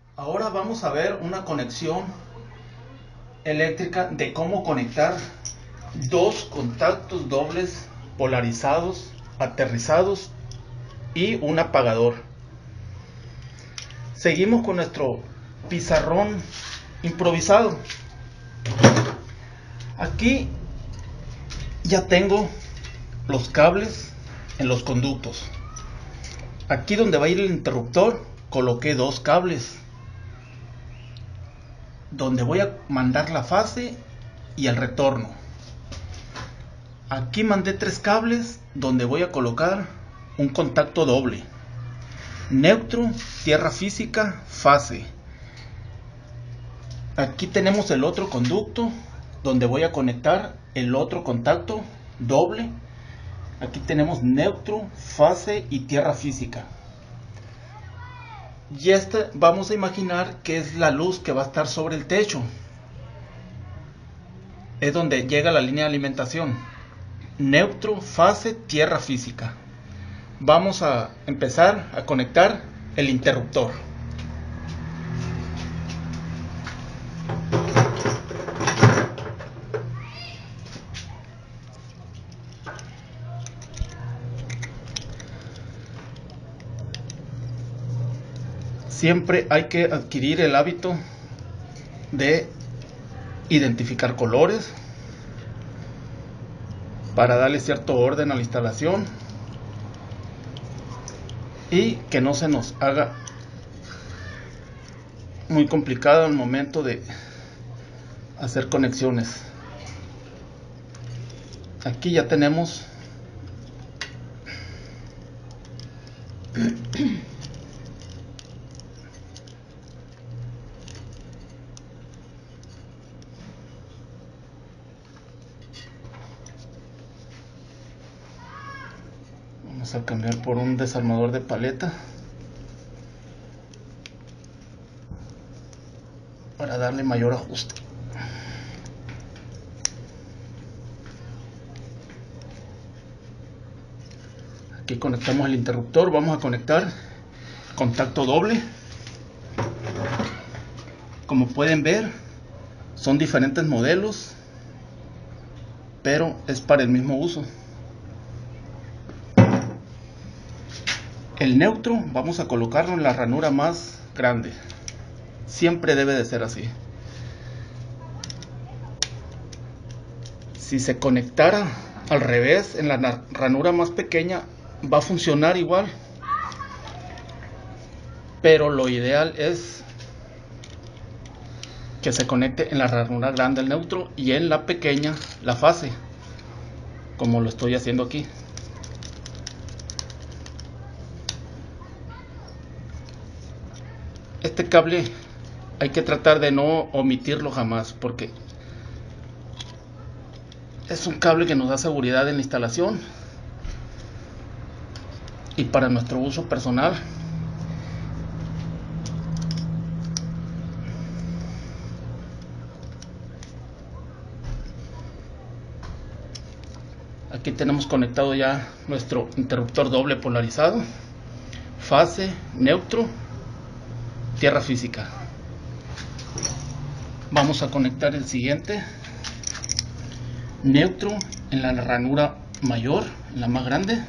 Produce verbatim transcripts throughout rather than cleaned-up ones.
Ahora vamos a ver una conexión eléctrica de cómo conectar dos contactos dobles polarizados, aterrizados y un apagador. Seguimos con nuestro pizarrón improvisado. Aquí ya tengo los cables en los conductos. Aquí donde va a ir el interruptor coloqué dos cables donde voy a mandar la fase y el retorno. Aquí mandé tres cables donde voy a colocar un contacto doble, neutro, tierra física, fase. Aquí tenemos el otro conducto donde voy a conectar el otro contacto doble. Aquí tenemos neutro, fase y tierra física. Y este vamos a imaginar que es la luz que va a estar sobre el techo. Es donde llega la línea de alimentación. Neutro, fase, tierra física. Vamos a empezar a conectar el interruptor. Siempre hay que adquirir el hábito de identificar colores para darle cierto orden a la instalación y que no se nos haga muy complicado al momento de hacer conexiones. Aquí ya tenemos vamos a cambiar por un desarmador de paleta para darle mayor ajuste. Aquí conectamos el interruptor. Vamos a conectar contacto doble. Como pueden ver, son diferentes modelos, pero es para el mismo uso. El neutro vamos a colocarlo en la ranura más grande. Siempre debe de ser así. Si se conectara al revés en la ranura más pequeña, va a funcionar igual. Pero lo ideal es que se conecte en la ranura grande el neutro y en la pequeña la fase, como lo estoy haciendo aquí. Este cable hay que tratar de no omitirlo jamás, porque es un cable que nos da seguridad en la instalación y para nuestro uso personal. Aquí tenemos conectado ya nuestro interruptor doble polarizado, fase, neutro, tierra física. Vamos a conectar el siguiente, neutro en la ranura mayor, en la más grande.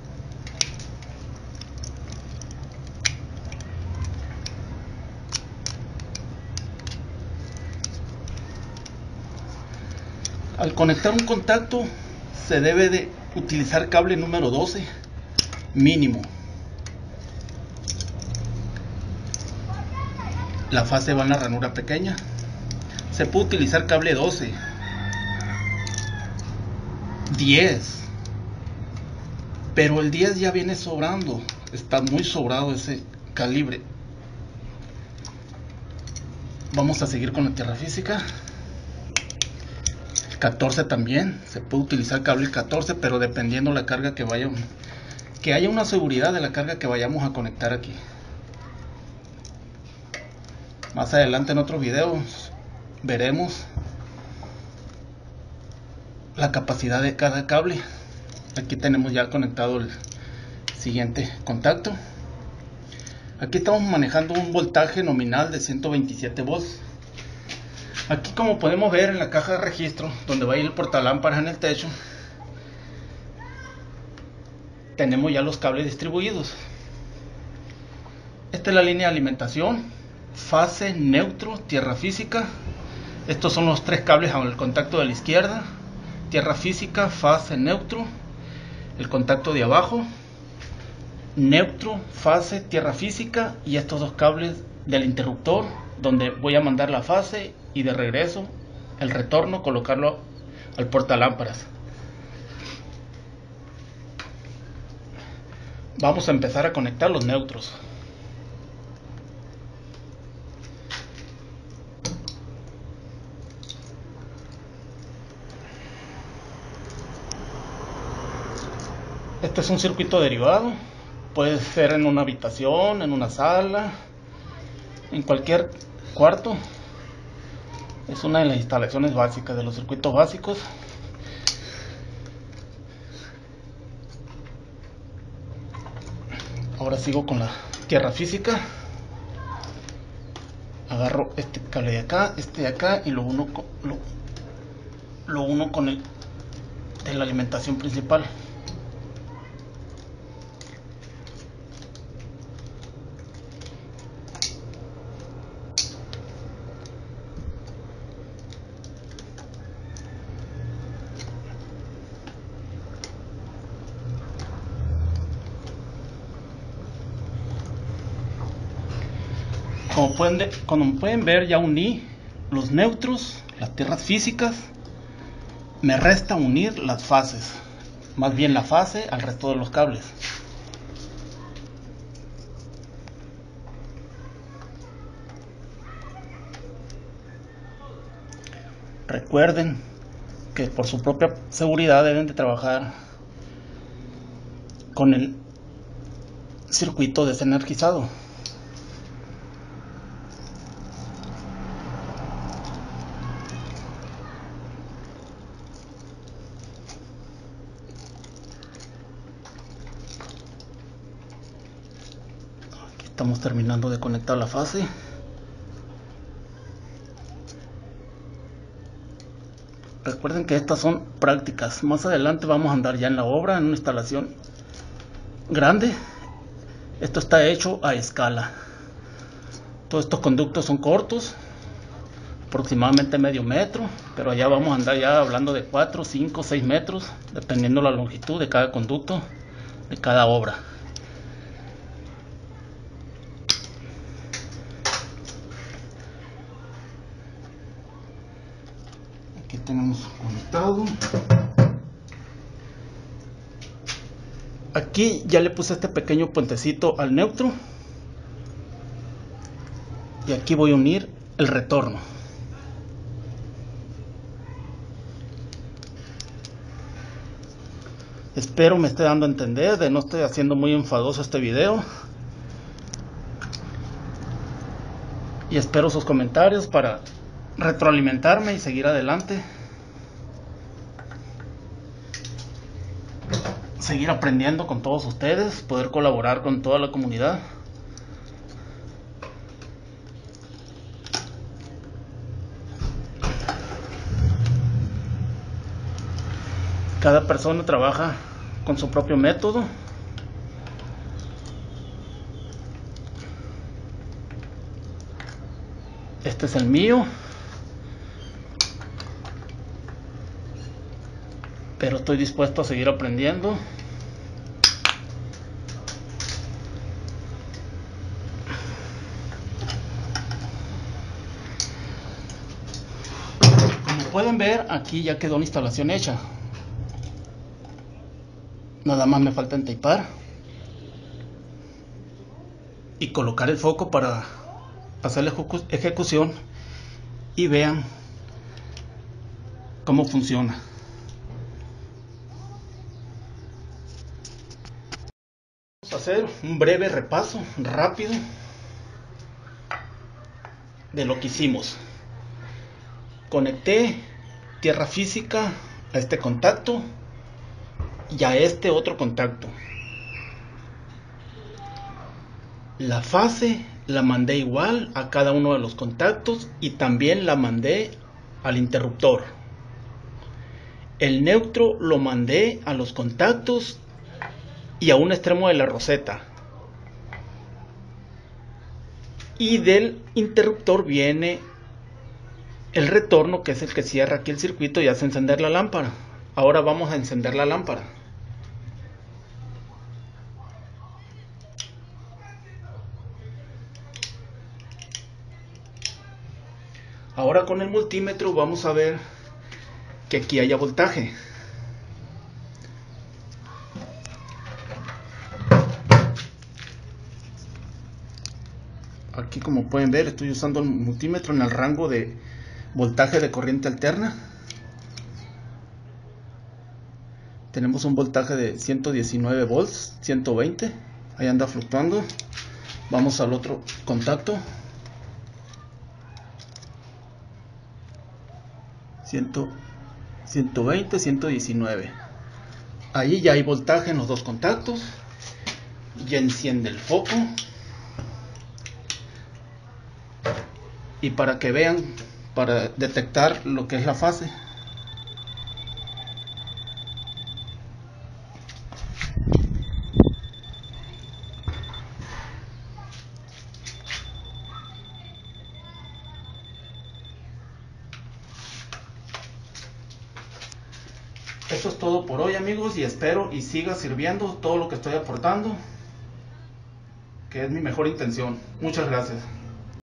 Al conectar un contacto se debe de utilizar cable número doce mínimo. La fase va en la ranura pequeña. Se puede utilizar cable doce, diez, pero el diez ya viene sobrando. Está muy sobrado ese calibre. Vamos a seguir con la tierra física. catorce también. Se puede utilizar cable catorce, pero dependiendo la carga que vaya, que haya una seguridad de la carga que vayamos a conectar aquí. Más adelante en otros videos veremos la capacidad de cada cable. Aquí tenemos ya conectado el siguiente contacto. Aquí estamos manejando un voltaje nominal de ciento veintisiete volts. Aquí, como podemos ver en la caja de registro, donde va a ir el portalámparas en el techo, tenemos ya los cables distribuidos. Esta es la línea de alimentación, fase, neutro, tierra física. Estos son los tres cables al contacto de la izquierda: tierra física, fase, neutro. El contacto de abajo, neutro, fase, tierra física, y estos dos cables del interruptor, donde voy a mandar la fase y de regreso el retorno, colocarlo al portalámparas. Vamos a empezar a conectar los neutros. Este es un circuito derivado. Puede ser en una habitación, en una sala, en cualquier cuarto. Es una de las instalaciones básicas, de los circuitos básicos. Ahora sigo con la tierra física. Agarro este cable de acá, este de acá, y lo uno con, lo, lo uno con el de la alimentación principal. Como pueden, como pueden ver, ya uní los neutros, las tierras físicas. Me resta unir las fases, más bien la fase al resto de los cables. Recuerden que por su propia seguridad deben de trabajar con el circuito desenergizado. Aquí estamos terminando de conectar la fase. Recuerden que estas son prácticas. Más adelante vamos a andar ya en la obra, en una instalación grande. Esto está hecho a escala. Todos estos conductos son cortos, aproximadamente medio metro, pero allá vamos a andar ya hablando de cuatro, cinco, seis metros, dependiendo la longitud de cada conducto, de cada obra. Aquí tenemos conectado. Aquí ya le puse este pequeño puentecito al neutro, y aquí voy a unir el retorno. Espero me esté dando a entender, de no estoy haciendo muy enfadoso este video. Y espero sus comentarios para retroalimentarme y seguir adelante. Seguir aprendiendo con todos ustedes, poder colaborar con toda la comunidad. Cada persona trabaja con su propio método. Este es el mío. Pero estoy dispuesto a seguir aprendiendo. Como pueden ver, aquí ya quedó la instalación hecha. Nada más me falta entapar y colocar el foco para hacer la ejecución, y vean cómo funciona. Vamos a hacer un breve repaso rápido de lo que hicimos. Conecté tierra física a este contacto y a este otro contacto. La fase la mandé igual a cada uno de los contactos y también la mandé al interruptor. El neutro lo mandé a los contactos y a un extremo de la roseta. Y del interruptor viene el retorno, que es el que cierra aquí el circuito y hace encender la lámpara. Ahora vamos a encender la lámpara. Ahora con el multímetro vamos a ver que aquí haya voltaje. Aquí, como pueden ver, estoy usando el multímetro en el rango de voltaje de corriente alterna. Tenemos un voltaje de ciento diecinueve volts, ciento veinte, ahí anda fluctuando. Vamos al otro contacto. ciento veinte, ciento diecinueve. Ahí ya hay voltaje en los dos contactos. Ya enciende el foco. Y para que vean, para detectar lo que es la fase, eso es todo por hoy, amigos, y espero y siga sirviendo todo lo que estoy aportando, que es mi mejor intención. Muchas gracias.